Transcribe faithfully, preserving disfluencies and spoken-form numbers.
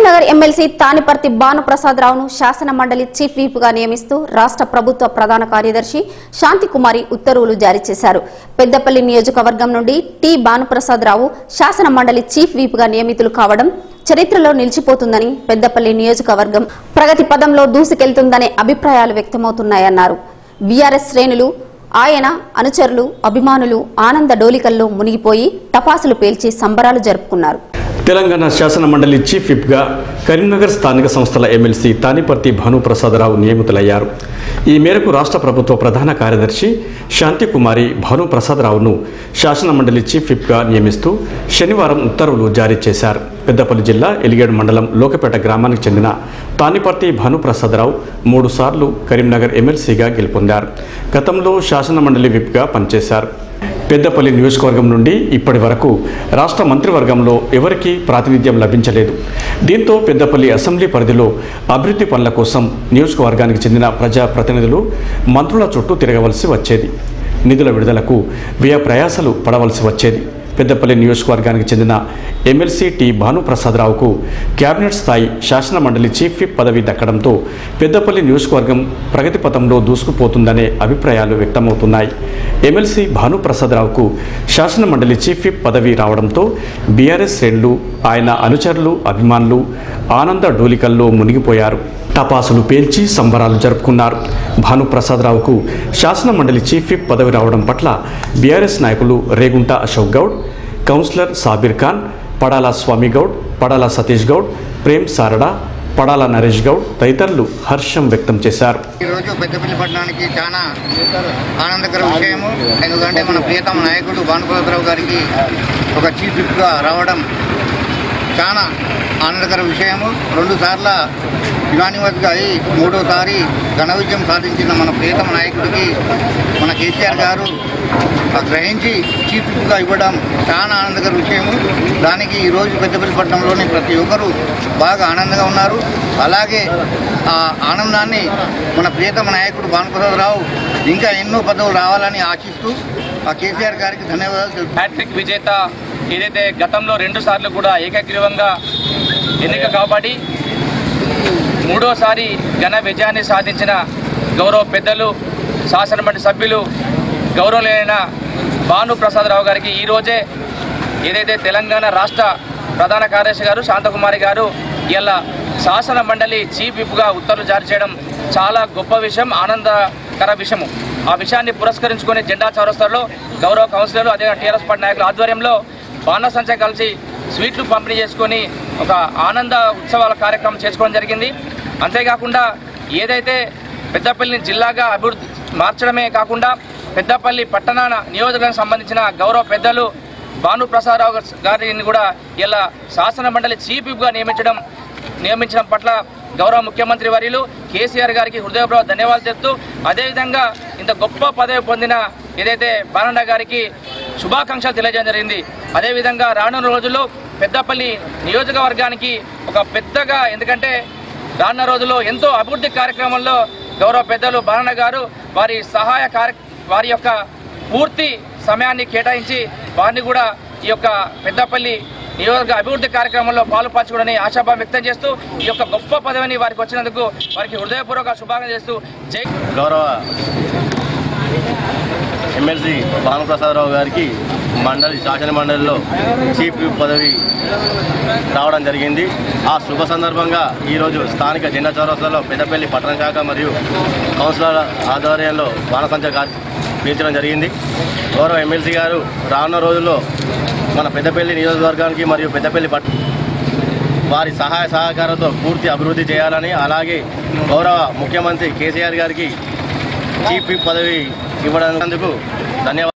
Karimnagar MLC Thaniparthi భానుప్రసాదరావును శాసన మండలి chief whip గా నియమిస్తూ రాష్ట్ర ప్రభుత్వ ప్రధాన కార్యదర్శి శాంతికుమారి ఉత్తర్వులు జారీ చేశారు. పెద్దపల్లి నియోజకవర్గం నుండి టి భానుప్రసాదరావు శాసన మండలి చీఫ్ విప్ గా నియమితులు కావడం చరిత్రలో నిలిచిపోతుందని, పెద్దపల్లి నియోజకవర్గం ప్రగతి పదంలో దూసుకెళ్తుందనే అభిప్రాయాలు వ్యక్తమవుతున్నాయన్నారు. బీఆర్ఎస్ శ్రేణులు, ఆయన అనుచరులు, అభిమానులు ఆనంద డోలికల్లో మునిగిపోయి టపాసులు పేల్చి సంబరాలు జరుపుకున్నారు. తెలంగాణ శాసన మండలి చీఫ్ విప్గా కరీంనగర్ స్థానిక సంస్థల ఎమ్మెల్సీ తానిపర్తి భానుప్రసాదరావు నియమితులయ్యారు. ఈ మేరకు రాష్ట్ర ప్రభుత్వ ప్రధాన కార్యదర్శి శాంతికుమారి భానుప్రసాదరావును శాసన మండలి చీఫ్ విప్గా నియమిస్తూ శనివారం ఉత్తర్వులు జారీ చేశారు. పెద్దపల్లి జిల్లా ఎలిగేడు మండలం లోకపేట గ్రామానికి చెందిన తానిపర్తి భానుప్రసాదరావు మూడు సార్లు కరీంనగర్ ఎమ్మెల్సీగా గెలుపొందారు. గతంలో శాసన మండలి విప్గా పనిచేశారు. పెద్దపల్లి నియోజకవర్గం నుండి ఇప్పటి వరకు రాష్ట్ర మంత్రివర్గంలో ఎవరికీ ప్రాతినిధ్యం లభించలేదు. దీంతో పెద్దపల్లి అసెంబ్లీ పరిధిలో అభివృద్ధి పనుల కోసం నియోజకవర్గానికి చెందిన ప్రజాప్రతినిధులు మంత్రుల చుట్టూ తిరగవలసి వచ్చేది. నిధుల విడుదలకు వ్యయ ప్రయాసలు పడవలసి వచ్చేది. పెద్దపల్లి నియోజకవర్గానికి చెందిన ఎమ్మెల్సీ టి భానుప్రసాదరావుకు కేబినెట్ స్థాయి శాసన మండలి చీఫ్ విప్ పదవి దక్కడంతో పెద్దపల్లి నియోజకవర్గం ప్రగతి పథంలో దూసుకుపోతుందనే అభిప్రాయాలు వ్యక్తమవుతున్నాయి. ఎమ్మెల్సీ భానుప్రసాదరావుకు శాసన మండలి చీఫ్ విప్ పదవి రావడంతో బీఆర్ఎస్ శ్రేణులు, ఆయన అనుచరులు, అభిమానులు ఆనంద డోలికల్లో మునిగిపోయారు. టపాసులు పేల్చి సంబరాలు జరుపుకున్నారు. భానుప్రసాదరావుకు శాసన మండలి చీఫ్ విప్ పదవి రావడం పట్ల బీఆర్ఎస్ నాయకులు రేగుంట అశోక్ గౌడ్, కౌన్సిలర్ సాబిర్ ఖాన్, పడాల స్వామి గౌడ్, పడాల సతీష్ గౌడ్, ప్రేమ్ సారడా, పడాల నరేష్ గౌడ్ తదితరులు హర్షం వ్యక్తం చేశారు. ఈరోజు పెద్దపల్లి పట్టణానికి చాలా ఆనందకర విషయము. ఎందుకంటే మన ప్రియతమ నాయకుడు భానుప్రసాదరావు గారికి ఒక చీఫ్ విప్గా రావడం చాలా ఆనందకర విషయము. రెండు సార్ల యునానిమస్గా అయి మూడోసారి ఘన విజయం సాధించిన మన ప్రియతమ నాయకుడికి మన కేసీఆర్ గారు గ్రహించి చీఫ్ విప్గా ఇవ్వడం చాలా ఆనందకర విషయము. దానికి ఈరోజు పెద్దపల్లి పట్టణంలోని ప్రతి ఒక్కరూ బాగా ఆనందంగా ఉన్నారు. అలాగే ఆ ఆనందాన్ని మన ప్రియతమ నాయకుడు భానుప్రసాదరావు ఇంకా ఎన్నో పదవులు రావాలని ఆశిస్తూ ఆ కేసీఆర్ గారికి ధన్యవాదాలు. హ్యాట్రిక్ విజేత ఏదైతే గతంలో రెండు సార్లు కూడా ఏకగ్రీవంగా ఎన్నిక కాబట్టి మూడోసారి ఘన విజయాన్ని సాధించిన గౌరవ పెద్దలు, శాసనమండలి సభ్యులు, గౌరవలేన భానుప్రసాదరావు గారికి ఈరోజే ఏదైతే తెలంగాణ రాష్ట్ర ప్రధాన కార్యదర్శి గారు శాంతకుమారి గారు ఇలా శాసన మండలి చీఫ్ విప్గా ఉత్తర్వులు జారీ చేయడం చాలా గొప్ప విషయం, ఆనందకర విషయము. ఆ విషయాన్ని పురస్కరించుకొని జెండా చౌరస్తాలో గౌరవ కౌన్సిలర్లు, అదే టీఆర్ఎస్ పార్టీ నాయకుల ఆధ్వర్యంలో బాణసంచ కలిసి స్వీట్లు పంపిణీ చేసుకొని ఒక ఆనంద ఉత్సవాల కార్యక్రమం చేసుకోవడం జరిగింది. అంతేకాకుండా ఏదైతే పెద్దపల్లిని జిల్లాగా అభివృద్ధి మార్చడమే కాకుండా పెద్దపల్లి పట్టణ నియోజకవర్గానికి సంబంధించిన గౌరవ పెద్దలు భానుప్రసాదరావు గారిని కూడా ఇలా శాసన మండలి చీఫ్ విప్గా నియమించడం నియమించడం పట్ల గౌరవ ముఖ్యమంత్రి వర్యులు కేసీఆర్ గారికి హృదయపూర్వక ధన్యవాదాలు చెప్తూ, అదేవిధంగా ఇంత గొప్ప పదవి పొందిన ఏదైతే బాలన్న గారికి శుభాకాంక్షలు తెలియజేయడం జరిగింది. అదేవిధంగా రానున్న రోజుల్లో పెద్దపల్లి నియోజకవర్గానికి ఒక పెద్దగా, ఎందుకంటే రానున్న రోజుల్లో ఎంతో అభివృద్ధి కార్యక్రమంలో గౌరవ పెద్దలు బాలన్న గారు వారి సహాయ కార్య వారి యొక్క పూర్తి సమయాన్ని కేటాయించి వారిని కూడా ఈ యొక్క పెద్దపల్లి నియోజక అభివృద్ధి కార్యక్రమంలో పాలుపంచుకోవడని ఆశాభావం వ్యక్తం చేస్తూ ఈ యొక్క గొప్ప పదవిని వారికి వచ్చినందుకు వారికి హృదయపూర్వక శుభాకాంక్షలు చేస్తూ జై. గౌరవ ఎమ్మెల్సీ భానుప్రసాదరావు గారికి మండలి శాసన మండలిలో చీఫ్ విప్ పదవి రావడం జరిగింది. ఆ శుభ సందర్భంగా ఈరోజు స్థానిక జెండా చౌరస్తాలో పెద్దపల్లి పట్టణ శాఖ మరియు కౌన్సిలర్ ఆధ్వర్యంలో బాణసంచ పీల్చడం జరిగింది. గౌరవ ఎమ్మెల్సీ గారు రానున్న రోజుల్లో మన పెద్దపల్లి నియోజకవర్గానికి మరియు పెద్దపల్లి పట్ట వారి సహాయ సహకారంతో పూర్తి అభివృద్ధి చేయాలని, అలాగే గౌరవ ముఖ్యమంత్రి కేసీఆర్ గారికి చీఫ్ విప్ పదవి ఇవ్వడానికి ధన్యవాదాలు.